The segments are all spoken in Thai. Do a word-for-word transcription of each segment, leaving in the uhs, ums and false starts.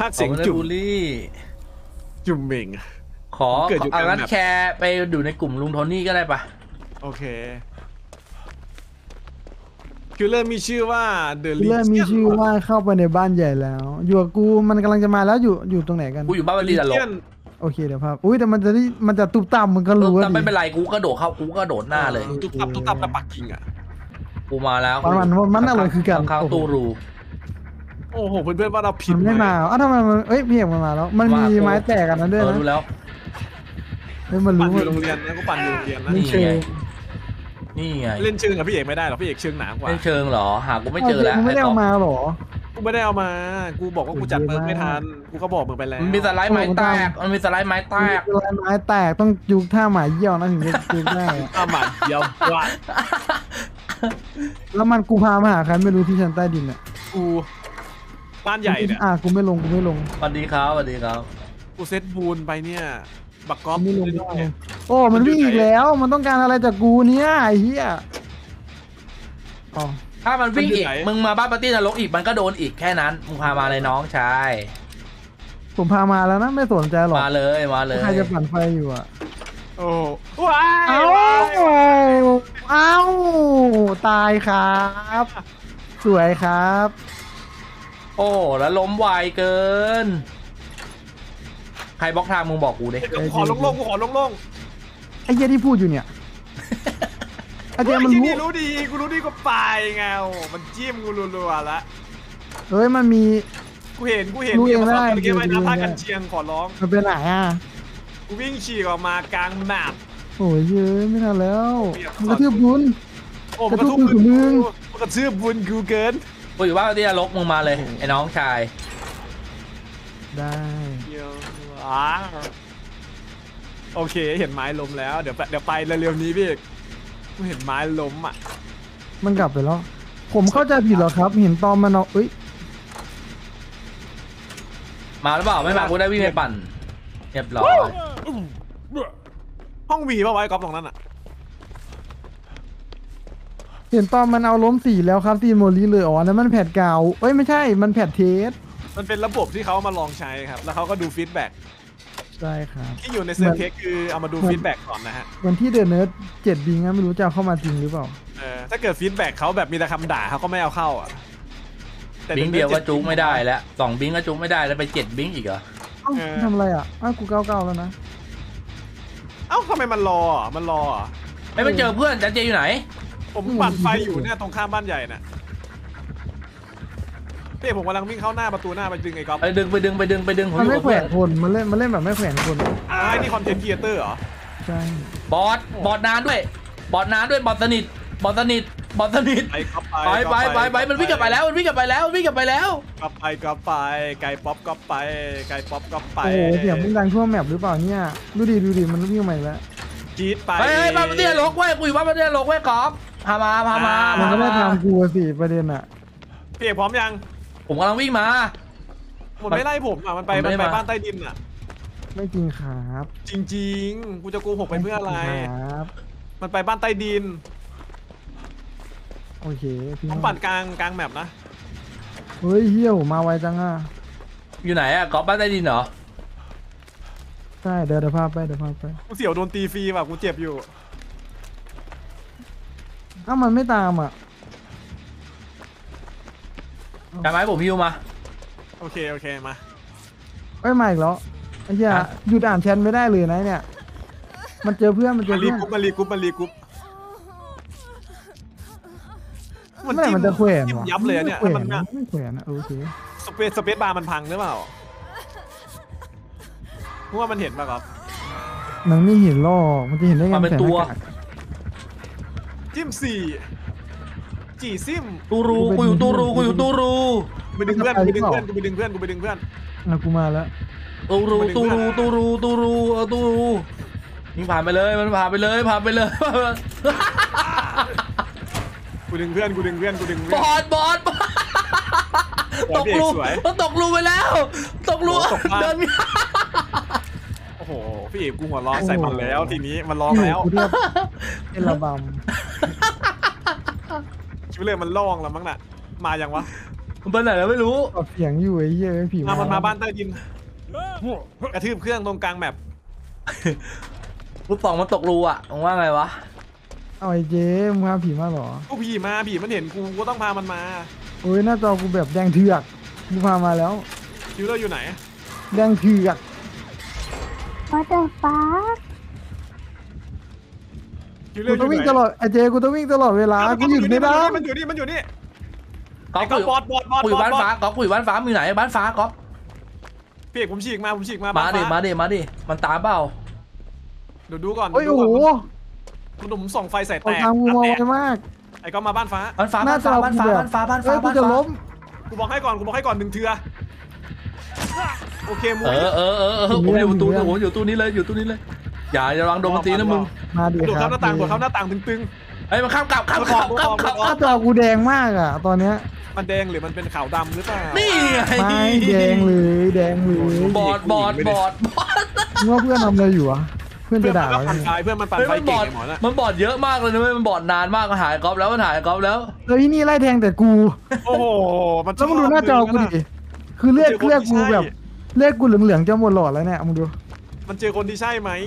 ากเสียงจุ่มจุ่มเม่งขอเอางั้นแชร์ไปดูในกลุ่มลุงโทนี่ก็ได้ปะโอเคคิลเลอร์มีชื่อว่าเดอะคิลเลอร์มีชื่อว่าเข้าไปในบ้านใหญ่แล้วอยู่กับกูมันกำลังจะมาแล้วอยู่อยู่ตรงไหนกันกูอยู่บ้านวันดีแต่ลงโอเคเดี๋ยวภาพอุ้ยแต่มันจะที่มันจะตุบตับมันก็รู้ว่าไม่เป็นไรกูกระโดดเข้ากูกระโดดหน้าเลยตุบตับตุบตับตะปักกิ่งอ่ะกูมาแล้วมันมันอะไรคือการข้างตู้รูโอ้โหเพื่อนๆว่าเราผิดไม่มาอ้าวทำไมมันเอ้ยพี่เอกมันมาแล้วมันมีไม้แตกกันนั่นด้วยนะรู้แล้วเฮ้ยมันรู้ว่าโรงเรียนนะกูปั่นอยู่โรงเรียนนะนี่ไงนี่ไงเล่นเชิงกับพี่เอกไม่ได้หรอพี่เอกเชิงหนากว่าเล่นเชิงหรอหากูไม่เจอแล้วไม่ได้เอามาหรอกูไม่ได้เอามากูบอกว่ากูจัดเปิดไม่ทันกูก็บอกมึงไปแล้วมันมีสไลด์ไม้แตกมันมีสไลด์ไม้แตกสไลด์ไม้แตกต้องยุกท่าหมายเยี่ยวนะถึงจะยุกได้ท่าหมายเยี่ยวว่ะแล้วมันกูพามาหาใครไม่รู้ที่ชั้นใต้ดินอ่ะกูบ้านใหญ่เนี่ยอ่ะกูไม่ลงกูไม่ลงสวัสดีครับสวัสดีครับกูเซตบูนไปเนี่ยบักก๊อฟไม่ลงโอ้มันวิ่งอีกแล้วมันต้องการอะไรจากกูเนี่ยไอ้เหี้ยอ๋อถ้ามันวิ่งอีกมึงมาบ้านปาร์ตี้นรกอีกมันก็โดนอีกแค่นั้นมึงพามาเลยน้องชายผมพามาแล้วนะไม่สนใจหรอกมาเลยมาเลยใครจะปั่นไฟอยู่อ่ะโอ้ว้าเอ้าเอ้าตายครับสวยครับโอ้แล้วล้มไวเกินใครบล็อกทางมึงบอกกูดิขอลงลงกูขอลงลงไอ้เหี้ยที่พูดอยู่เนี่ยไอ้เหี้ยมันรู้รู้ดีกูรู้ดีก็ไปไงมันจิ้มกูรัวๆละเฮ้ยมันมีกูเห็นกูเห็นรู้เองได้เกมไอ้น้ำพากันเชียงขอร้องมันเป็นไหนอ่ะกูวิ่งฉีกออกมากลางแมปโอ้ยเยอะไม่ทันแล้วมันกระทืบบุญโอ้มันกระทืบบุญมึงมันกระทืบบุญกูเกินกูอยู่บ้านที่นรกมึงมาเลยไอ้น้องชายได้โอเคเห็นไม้ล้มแล้วเดี๋ยวเดี๋ยวไปเร็วๆนี้พี่กูเห็นไม้ล้มอ่ะมันกลับไปแล้วผมเข้าใจผิดเหรอครับเห็นตอนมันเอาเอ้ยมาหรือเปล่าไม่มากูได้วิ่งไปปั่นเรียบร้อยห้องวีป่ะไว้ก๊อฟตรงนั้นอ่ะเห็นตอนมันเอาล้มสีแล้วครับซีโมลีเลยอ๋อนั่นมันแผดเก่าเอ้ยไม่ใช่มันแผดเทสมันเป็นระบบที่เขามาลองใช้ครับแล้วเขาก็ดูฟีดแบ็กใช่ครับที่อยู่ในเซิร์ฟเทสคือเอามาดูฟีดแบ็กก่อนนะฮะวันที่เดอะเนิร์ดเจ็ดบิงไม่รู้จะเข้ามาจริงหรือเปล่าเออถ้าเกิดฟีดแบ็กเขาแบบมีแต่คำด่าเขาก็ไม่เอาเข้าอ่ะบิงเดียวก็จุ๊กไม่ได้แล้วสองบิงก็จุ๊กไม่ได้แล้วไปเจ็ดบิงอีกเหรอทำอะไรอ่ะอ้าวกูเก้าเก้าแล้วนะเอ้าทำไมมันรอมันรอไม่ไปเจอเพื่อนจันเจอยู่ไหนผมปั่นไฟอยู่เนี่ยตรงข้ามบ้านใหญ่น่ะพี่ผมกำลังวิ่งเข้าหน้าประตูหน้าไปดึงไอ้ก๊อฟไปดึงไปดึงไปดึงไปดึงมันไม่แขวนคนมันเล่นมันเล่นแบบไม่แขวนคนอ่านี่คอนเทนต์ครีเอเตอร์เหรอใช่บอสบอสนานด้วยบอสนานด้วยบอสสนิทบอสสนิทบอสสนิทไปไปไปไปมันวิ่งกลับไปแล้วมันวิ่งกลับไปแล้ววิ่งกลับไปแล้วกลับไปกลับไปไก่ป๊อปกลับไปไก่ป๊อปกลับไปโอ้โหเสียงมึงดังทั่วแมปหรือเปล่าเนี่ยดูดิดูดิมันวิ่งใหม่แล้วจี๊ดไปเฮ้ยบ้านมันเตี้ยลกเว้ยกูอยู่บ้านมันเตี้ยลกเว้ยกอล์ฟพามาพามามันก็ไม่ทำกูสิประเด็นอะพี่เอกพร้อมยังผมกำลังวิ่งมามันไม่ไล่ผมอ่ะมันไปมันไปบ้านใต้ดินอ่ะไม่จริงครับจริงๆกูจะโกหกไปเพื่ออะไรมันไปบ้านใต้ดินโอเคผมปั่นกลางกลางแมปนะเฮ้ยเฮี้ยวมาไวจังอ่ะอยู่ไหนอ่ะกอล์ฟบ้านใต้ดินเหรอใช่เดี๋ยวเดี๋ยวพาไปเดี๋ยวพาไปกูเสี่ยวโดนตีฟรีว่ะกูเจ็บอยู่อ้าวมันไม่ตามอ่ะจำไหมผมพิวมาโอเคโอเคมาเอ้ยมาอีกแล้วไอ้เหี้ยหยุดอ่านแชทไม่ได้เลยนะเนี่ยมันเจอเพื่อนมันเจอเพื่อนมารีกุ๊บมารีกุ๊บมันมันจะแขวนยับเลยเนี่ยมันไม่แขวนนะโอเคสเปซสเปซบาร์มันพังหรือเปล่าเพราะว่ามันเห็นป่ะครับมันไม่เห็นหรอกมันจะเห็นได้ไงเป็นตัวจิ้มสี่จีซิมตูรูกูอยู่ตูรูกูอยู่ตูรูไปดึงเพื่อนกูไปดึงเพื่อนกูไปดึงเพื่อนกูไปดึงเพื่อนนะกูมาแล้วตูรูตูรูตูรูตูรูเออตูรูยิงผ่านไปเลยมันผ่านไปเลยผ่านไปเลยกูดึงเพื่อนกูดึงเพื่อนกูดึงเพื่อนบอสบอสตกรูมันตกรูไปแล้วตกรูเดินโอ้โหพี่เอกกูหัวร้อนใส่มันแล้วทีนี้มันร้องแล้วเป็นระบำชิบเลยมันล่องแล้วมั้งน่ะมาอย่างวะมันไปไหนแล้วไม่รู้ออกเสียงอยู่ไอ้เหี้ยไอ้ผีมามันมาบ้านใต้ดินกระทืบเครื่องตรงกลางแมปลูกสองมันตกรูอ่ะมึงว่าไงวะเอาไอ้เจมึงพาผีมาเหรอกูผีมาผีมันเห็นกูกูต้องพามันมาโอ้ยหน้าจอกูแบบแดงเถือกกูพามาแล้วคิวเลอร์อยู่ไหนแดงเถือก What the fuck คิวเลอกูร์อต้องยู่วิ่งไหนตลอดไอ้เจกูต้องวิ่งตลอดเวลากูหยุดไม่ได้มันอยู่นี่มันอยู่นี่ก๊อไอ้ฟก็กูอยู่บอดบอดบอดกูอยู่บอบ้าดนฟ้าก๊อฟกูอยู่บ้านฟ้ามึงอยู่ไหนบ้านฟ้าก๊อฟพี่เอกผมฉีกมาผมฉีกมามาบ้านดิฟ้มาดิมาดิมันตามเปล่าเดี๋ยวดูก่อนโอ้ยดูโอ้ก่โหอนคุณหนุ่มส่องไฟใส่อแตอกกทางกูมองแตไปกมากไอ้ก็มาบ้านฟ้าบ้านฟ้าหน้าบ้านจฟ้าอบ้านฟ้าบ้านฟ้าบ้านฟ้าเอ้ยกูบ้านจะฟ้าล้มกูบอกให้ก่อนกูบอกให้ก่อนหนึ่งเทือโอเคมุ้เอย อเออเออเออผมอยู่ตู้ผมอยู่ตู้นี้เลยอยู่ตู้นี้เลยอย่าอย่าระวังโดนมันตีนะมึงมาดิโดดครัเข้าบหน้าต่างโดดเข้าหน้าต่างตึงไอ้มันข้ามกลับข้ามกลับข้ามกลับหน้าจอกูแดงมากอ่ะตอนเนี้ยๆมันแดงหรือมันเป็นขาวดำหรือเปล่านี่ไงไม่แดงเลยแดงเลยบอดบอดบอดบอดมึงว่าเพื่อนทำอะไรอยู่อะเพื่อนเพื่อจะนมันด่าก็เราปั่นไฟเพื่อนมันปั่นเฮ้ยไฟมันบเก่งอดไอ้หมอน่ะมันบอดเยอะมากเลยนะเว้ยมันบอดนานมากมันหายก๊อฟแล้วมันหายก๊อฟแล้วเฮ้ยนี่ไล่แทงแต่กูโอ้โหมันแล้วมึงดูหน้าจอกูดิคือเลือดเลือดกูแบบเลือดกูเหลืองๆจะหมดหลอดแล้วเนี่ยมึงดูมันเจอคนที่ใช่ไหม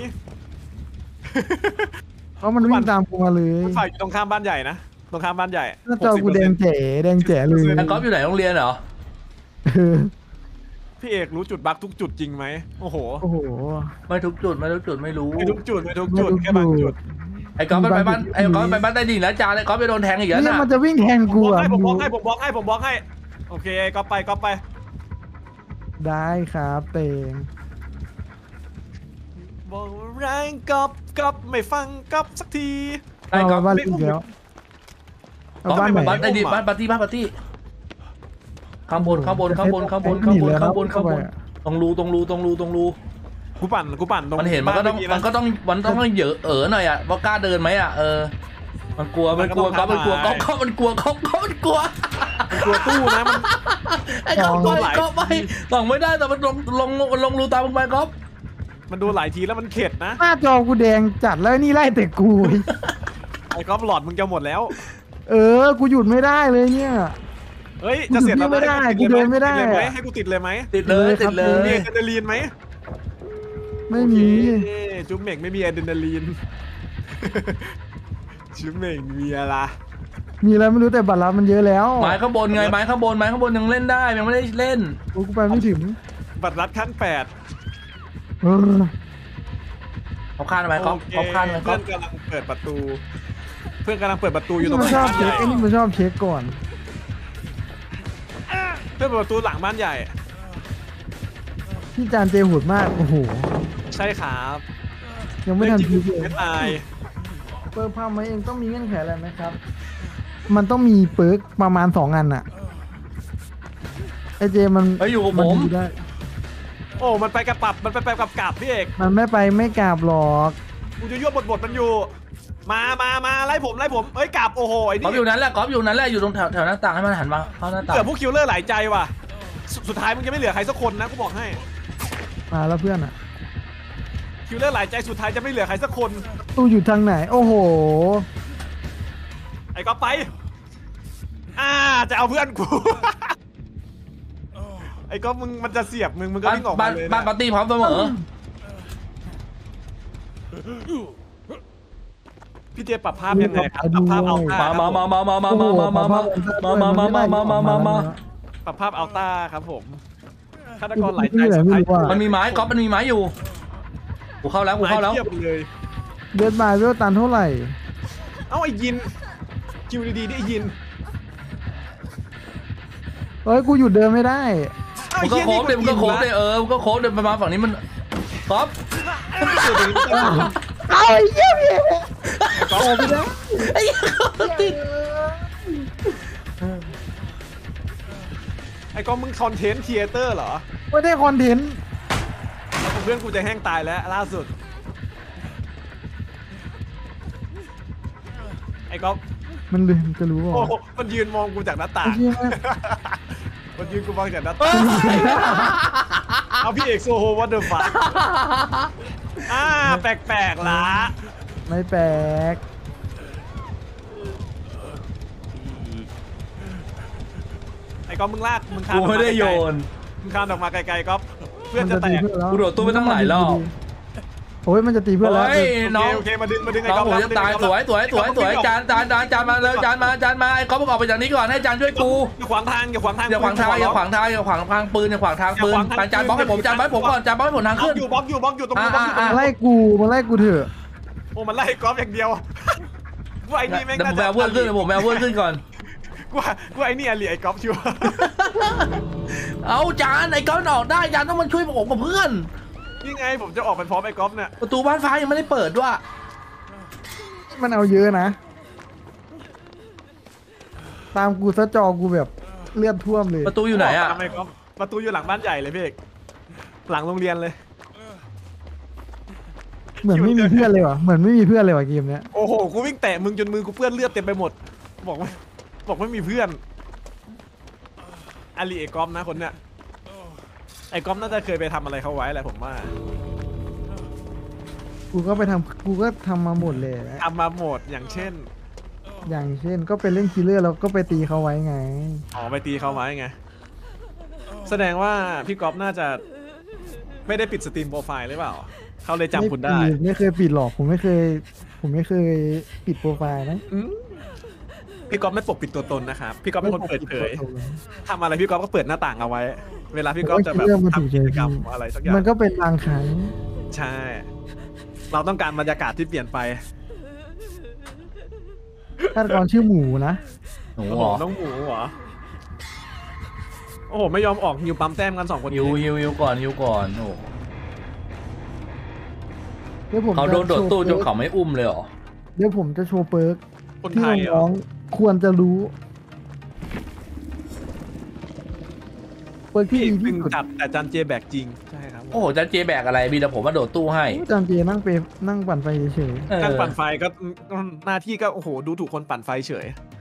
เพราะมันวิ่งตามกูมาเลยฝ่ายอยู่ตรงข้ามบ้านใหญ่นะตรงข้ามบ้านใหญ่หน้าจอกูแดงแจ๋แดงแจ๋เลยไอ้ก๊อฟอยู่ไหนโรงเรียนเหรอเออพี่เอกรู้จุดบั๊กทุกจุดจริงไหมโอ้โหโอ้โหไม่ทุกจุดไม่ทุกจุดไม่รู้ไม่ทุกจุดไม่ทุกจุดแค่บางจุดไอ้ก๊อฟมันไปบ้านไอ้ก๊อฟไปบ้านใต้ดินแล้วจ้าไอ้ก๊อฟไปโดนแทงอีกแล้วเนี่ยน่ะมันจะวิ่งแทงผมกูบล็อกอ่ะให้ผมบล็อกมึงให้ผมบล็อกให้ผมบล็อกให้โอเคก็ไปก็ไปได้ครับเตงบอกว่าแรงก๊อปก๊อปไม่ฟังก๊อปสักทีไอ้ก๊อฟบ้านอีกแล้วเอาบ้านไหนบ้านใต้ดินบ้านปาร์ตี้บ้านปาร์ตี้ข้างบนข้างบนข้างบนข้างบนข้างบนข้างบนข้างบนตรงรูตรงรูตรงรูตรงรูกูปั่นกูปั่นตรงมันเห็นมันก็ต้องมันก็ต้องมันต้องเยอะเออหน่อยอ่ะว่ากล้าเดินไหมอ่ะเออมันกลัวมันกลัวก๊อฟมันกลัวก๊อฟก๊อฟมันกลัวก๊อฟก๊อฟมันกลัวมันกลัวตู้นะมันไอ้ก๊อฟไปก๊อฟไปส่องไม่ได้แต่มันลงลงลงรูตามมึงไปก๊อฟมันโดนหลายทีแล้วมันเข็ดนะหน้าจอกูแดงจัดแล้วนี่ไล่แต่กูไอ้ก๊อฟหลอดมึงจะหมดแล้วเออกูหยุดไม่ได้เลยเนี่ยเฮ้ยจะเสร็จแล้วกูเดินไม่ได้กูเดินไม่ได้ติเลยไหมให้กูติดเลยไหมติดเลยติดเลมียอะดรีนาลีนไหมไม่มีโอเคจุ๊บเหม่งไม่มีอะดรีนาลีน จุ๊บเหม่งมีอะไรมีอะไรไม่รู้แต่บัตรลับมันเยอะแล้วไม้ข้างบนไงไม้ข้างบนไม้ข้างบนยังเล่นได้ยังไม่ได้เล่นโอ้กูไปไม่ถึงบัตรรัดขั้นแปดเออเขาคานไปเขาโอเคเขาคานไปเพื่เขาอนกำลังเปิดประตู เพื่อนกำลังเปิดประตูอยู่ตรนี่งมันชอบบ้านเช็ใหคญ่ไอ้นี่มันชอบเช็คก่อนเพื่อนเปิดประตูหลังบ้านใหญ่พี่จานเจโหดมากโอ้โหใช่ครับยังไม่ทันจริพีงเลยไม่ตายเปิร์กพามาเองต้องมีเงื่อนไขอะไรไหมครับ มันต้องมีเปิร์กประมาณสองอันอะไอเจมันเฮ้ยอยู่กับมัผมดูได้โอ้มันไปกับปรับมันไปไปกับกลับพี่เอกมันไม่ไปไม่กราบหรอกกูจะยั่วบทบทมันอยู่ มามามาไล่ผมไล่ผมเอ้ยกลับโอ้โหไอ้ก๊อฟนี่อยู่นั้นแหละก๊อฟอยู่นั้นแหละอยู่ตรงแถวแถวหน้าต่างให้มันหันมาเข้าหน้าต่างเหลือพวกคิลเลอร์หลายใจว่ะสุดสุดท้ายมึงจะไม่เหลือใครสักคนนะกูบอกให้มาแล้วเพื่อนอะคิลเลอร์หลายใจสุดท้ายจะไม่เหลือใครสักคนตู้อยู่ทางไหน โอ้โหไอ้ก็ไป อ่าจะเอาเพื่อนกู ไอ้ก็มึงมันจะเสียบมึงมึงก็บ้านวิ่งออกบ้ามาน เลยบ้านนะปาร์ตี้พร้อมเสมอพี่เจปรับภาพยังไงครับปรับภาพเอาต้ามามามามามามามามามามามามามามามามามาปรับภาพเอาต้าครับผมฆาตกรหลายใจไม่สุดไม่ท้ายรู้ว่ามันมีไม้ก๊อฟมันมีไม้อยู่กูเข้าแล้วกูเข้าแล้วไม้ทียบเลยเดือดมาเวลตันเท่าไหร่เอ้าไอ้ยินคิวดีๆดิไอ้ยินเอ้ยกูหยุดเดินไม่ได้เอ้ามึไอ้งก็เหี้ยโค้งเดี๋ยวมึงก็โค้งเดี๋ยวเออมึงก็โค้งเดี๋ยวมาฝั่งนี้มันก๊อฟเอาไอ้เหี้ยพี่โอ้ไม่ได้ไอ้ติดไอ้ก็มึงคอนเทนต์ครีเอเตอร์เหรอไม่ได้คอนเทนต์เพื่อนกูจะแห้งตายแล้วล่าสุด ไอ้ก็มันลืมจะรู้ว่าโอ้โหมันยืนมองกูจากหน้าต่างไอ้เหี้ยมันยืนกูมองจากหน้าต่าง เอาพี่เอกโซโฮวัตเดอร์ฟัคอ่าแปลกๆละไม่แปลกพไอ้ก๊อฟมึงลากมึงคานกูไม่ได้โยนมึงคานออกมาไกลๆก๊อฟเพื่อนจะแตกกูโดดตู้ไปตั้งหลายรอบโอ้ยมันจะตีเพื่อนแล้วเฮ้ยน้องโอเคมาดึงมาดึงไอ้น้องก๊อฟผมจะตายสวยสวยสวยสวยจานจานจานจานมาแล้วจานมาจานมาไอ้ก๊อฟมึงออกไปจากนี้ก่อนให้จานช่วยกูอย่าขวางทางอย่าขวางทางอย่าขวางทางอย่าขวางทางอย่าขวางทางปืนอย่าขวางทางปืนจานจานบล็อกให้ผมจานบล็อกให้ผมก่อนจานบล็อกให้ผมทางบล็อขึ้กนอยู่บล็อกอยู่บล็อกอยู่ตรงนี้บล็อกอยู่ตรงมานี้ไล่กูมาไล่กูเถอะโอ้มันไล่ก๊อฟอย่างเดียวกูไอ้นี่แม่งเดี๋ยวผมแมวเพื่อนขึ้นเดี๋ยวผมแมวเพื่อนขึ้นก่อนกูกูไอ้นี่อะไรไอ้ก๊อฟชัวร์เอาจานไอ้ก๊อฟออกได้จานต้องมาช่วยผมกับเพื่อนนี่ไงผมจะออกไปพร้อมไอ้ก๊อฟเนี่ยประตูบ้านฟ้ายังไม่ได้เปิดด้วยมันเอาเยอะนะ ตามกูซะจอกูแบบเลือดท่วมเลยประตูอยู่ไหนอะทำไมก๊อฟประตูอยู่หลังบ้านใหญ่เลยพี่เอกหลังโรงเรียนเลยเหมือนไม่มีเพื่อนเลยว่ะเหมือนไม่มีเพื่อนเลยว่ะเกมเนี้ยโอ้โหกูวิ่งแตะมึงจนมือกูเปื้อนเลือดเต็มไปหมดบอกไม่บอกไม่มีเพื่อนอาลีไอ้ก๊อฟนะคนเนี้ยไอ้ก๊อฟน่าจะเคยไปทำอะไรเขาไว้แหละผมว่ากูก็ไปทำกูก็ทำมาหมดเลยนะทำมาหมดอย่างเช่นอย่างเช่นก็ไปเล่นคิลเลอร์แล้วก็ไปตีเขาไว้ไงอ๋อไปตีเขาไว้ไงแสดงว่าพี่ก๊อฟน่าจะไม่ได้ปิดสตรีมโปรไฟล์หรือเปล่าเขาเลยจำคุณได้ไม่ปิไม่เคยปิดหรอกผมไม่เคย ผมไม่เคยปิดโปรไฟล์นะอืมพี่ก๊อฟไม่ปกปิดตัวตนนะครับพี่ก๊อฟเป็นคนเปิดเผยทำอะไรพี่ก๊อฟก็เปิดหน้าต่างเอาไว้ เวลาพี่ก๊อฟจะแบบทำกิจกรรมอะไรสักอย่างมันก็เป็นบางครั้งใช่ เราต้องการบรรยากาศที่เปลี่ยนไปฆาตกรชื่อหมูนะหนูโอ้เหโหรอน้องหมูเหรอโอ้โหไม่ยอมออกฮิวปั๊มแต้มกันสองคนยิวยิวยิวก่อนยิวก่อนโอ้เดี๋ยวผมเขาโดนโดดตู้จจะนโชว์เขาไม่อุ้มเลยเหรอเดี๋ยวผมจะโชว์เปิร์กคนที่ไทยเหรน้อองๆควรจะรู้ เปิร์กที่พี่ดีตึที่งสุดจัดแต่จันเจแบกจริงใช่ครับโอ้โหจานเจแบกอะไรมีแต่ผมมาโดดตู้ให้จำเจนั่งไปนั่งปั่นไฟเฉยเออการปั่นไฟก็หน้าที่ก็โอ้โหดูถูกคนปั่นไฟเฉยๆ